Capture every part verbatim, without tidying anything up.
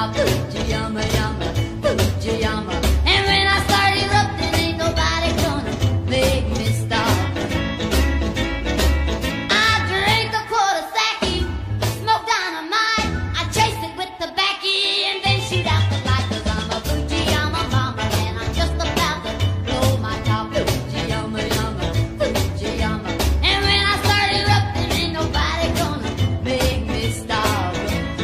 top. Fujiyama, yama, Fujiyama. And when I start erupting, ain't nobody gonna make me stop. I drink a quarter sake, smoke dynamite. I chase it with tobacco and then shoot out the light. 'Cause I'm a Fujiyama mama and I'm just about to blow my top. Fujiyama, yama, Fujiyama. And when I start erupting, ain't nobody gonna make me stop.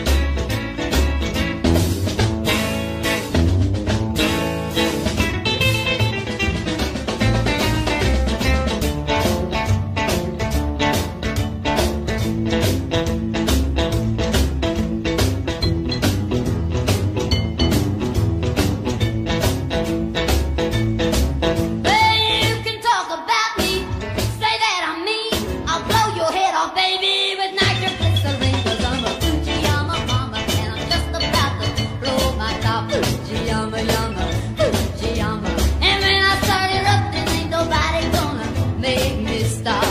Well, you can talk about me, say that I'm mean. I'll blow your head off, baby, with nitroglycerin. 'Cause I'm a Fujiyama mama and I'm just about to blow my top. Fujiyama, yama, Fujiyama. And when I start erupting, ain't nobody gonna make me stop.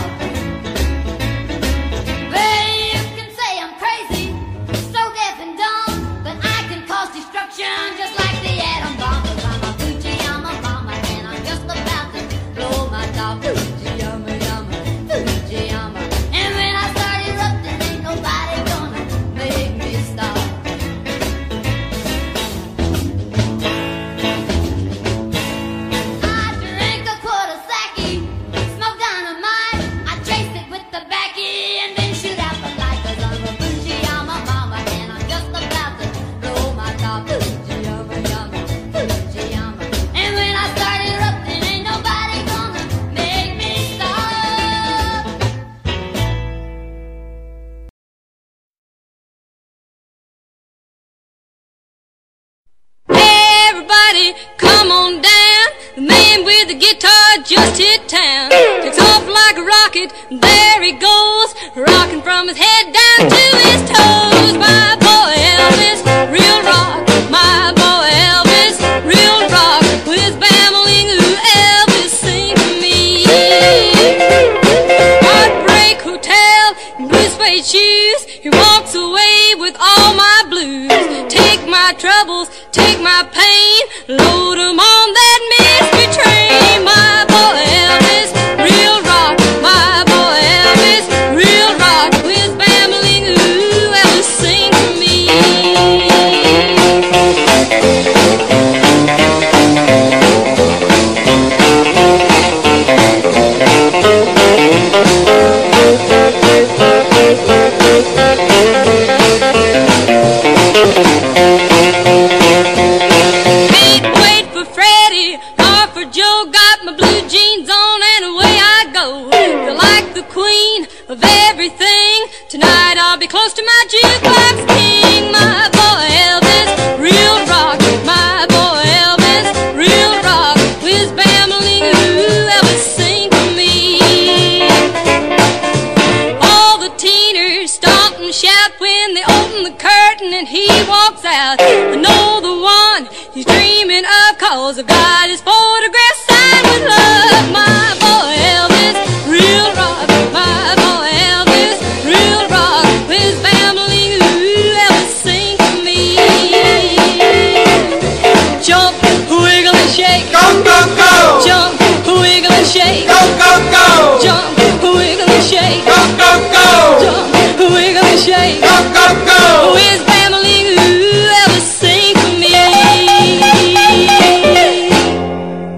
Well, you can say I'm crazy, so deaf and dumb, but I can cause destruction just like the atom bomb. 'Cause I'm a Fujiyama mama and I'm just about to blow my top. Fujiyama, yama, Fujiyama. And when I start erupting, ain't nobody gonna make me stop. I drink a quarter sake, smoke dynamite. I chase it with tobacco and then shoot out the light. 'Cause I'm a Fujiyama mama and I'm just about to blow my top. Fujiyama, yama, Fujiyama. And when I start erupting, ain't nobody gonna make me stop. Everybody, come on down. The man with the guitar just hit town. Takes off like a rocket, there he goes, rocking from his head down to his toes. My boy Elvis, real rock. My boy Elvis, real rock. With his babbling, ooh, Elvis, sing to me. Heartbreak Hotel, blue suede shoes. He walks away with all my blues. Take my troubles, take my pain, load 'em on that mystery train. My boy Elvis, real rock. My boy Elvis, real rock. With his babbling, ooh, Elvis, sing to me. Can't wait for Freddie or for Joe. Got my blue jeans on and away I go. Feel like the queen of everything. Tonight I'll be close to my jukebox king. My boy Elvis, real rock. My boy Elvis, real rock. With his babbling, ooh, Elvis, sing to me. All the teeners stomp and shout when they open the curtain and he walks out. I know the one he's dreaming of, 'cause I've got his photograph signed with love. My boy Elvis, real rock. My boy Elvis, real rock. With his babbling, ooh, Elvis, sing to me. Jump, wiggle and shake. Go, go, go! Jump, wiggle and shake. Go, go, go! Jump, wiggle and shake. Go, go, go! Jump, wiggle and shake. Go, go, go! With his babbling, ooh, Elvis, sing to me.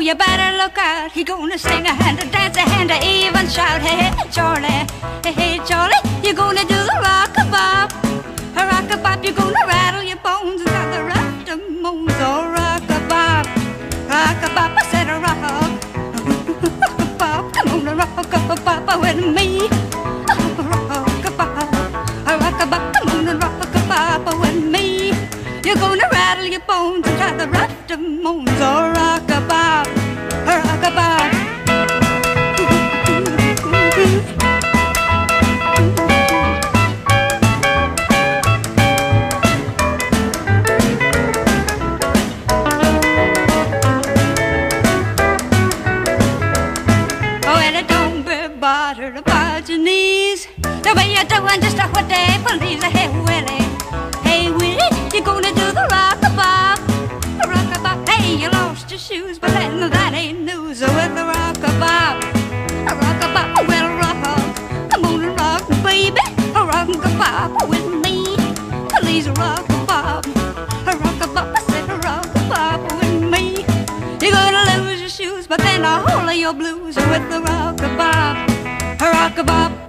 you better look out. He gonna sing a hand, a dance a hand, a even shout. Hey, hey, Charlie, hey, hey, Charlie, you gonna do the rock-a-bop. A rock-a-bop, you gonna rattle your bones and got the rest of moans. Oh, rock-a-bop, rock-a-bop, I said a rock. Rock-a-bop, come on, a rock-a-bop with me. Rock-a-bop, a rock-a-bop, come on, a rock-a-bop with me. You're gonna rattle your bones and try the rest of moans. Oh, rock-a-bop, rock-a-bop. Oh, and it don't be bothered about your knees. The way you're doing just what they believe. Hey, Willie, hey, Willie, you're gonna do the rock-a-bop, rock-a-bop. Hey, you lost your shoes, but then that ain't news. With the rock-a-bop, a rock-a-bop, well, rock. Come on and rock, baby, a rock-a-bop with me. Please, rock-a-bop, a rock-a-bop. I said a rock-a-bop with me. You're gonna lose your shoes, but then all of your blues with the rock-a-bop, a rock-a-bop.